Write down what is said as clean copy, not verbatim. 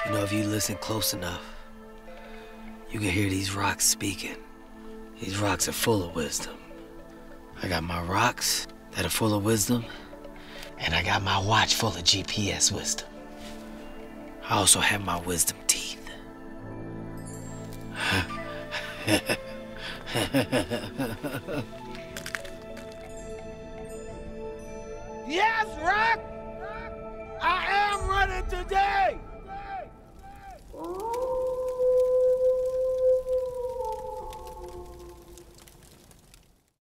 You know, if you listen close enough, you can hear these rocks speaking. These rocks are full of wisdom. I got my rocks that are full of wisdom, and I got my watch full of GPS wisdom. I also have my wisdom teeth. Yes, Rock! I am running today!